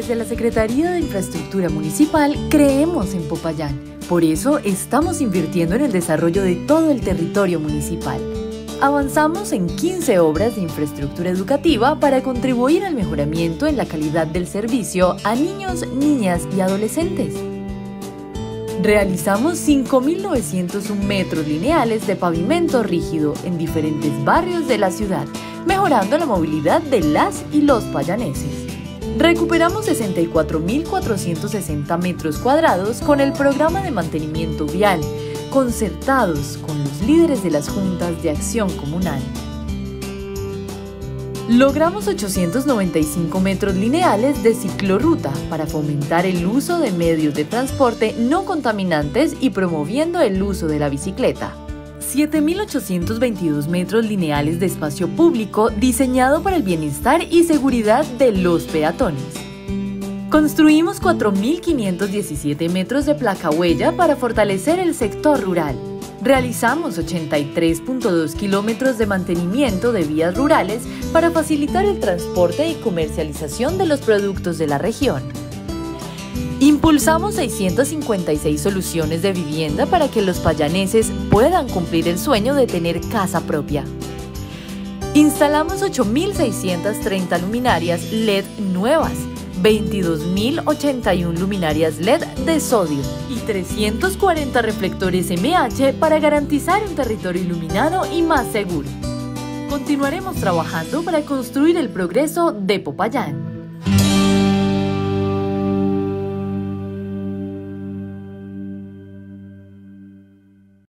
Desde la Secretaría de Infraestructura Municipal creemos en Popayán. Por eso estamos invirtiendo en el desarrollo de todo el territorio municipal. Avanzamos en 15 obras de infraestructura educativa para contribuir al mejoramiento en la calidad del servicio a niños, niñas y adolescentes. Realizamos 5.901 metros lineales de pavimento rígido en diferentes barrios de la ciudad, mejorando la movilidad de las y los payaneses. Recuperamos 64.460 metros cuadrados con el programa de mantenimiento vial, concertados con los líderes de las juntas de acción comunal. Logramos 895 metros lineales de ciclorruta para fomentar el uso de medios de transporte no contaminantes y promoviendo el uso de la bicicleta. 7.822 metros lineales de espacio público diseñado para el bienestar y seguridad de los peatones. Construimos 4.517 metros de placa huella para fortalecer el sector rural. Realizamos 83.2 kilómetros de mantenimiento de vías rurales para facilitar el transporte y comercialización de los productos de la región. Impulsamos 656 soluciones de vivienda para que los payaneses puedan cumplir el sueño de tener casa propia. Instalamos 8.630 luminarias LED nuevas, 22.081 luminarias LED de sodio y 340 reflectores MH para garantizar un territorio iluminado y más seguro. Continuaremos trabajando para construir el progreso de Popayán.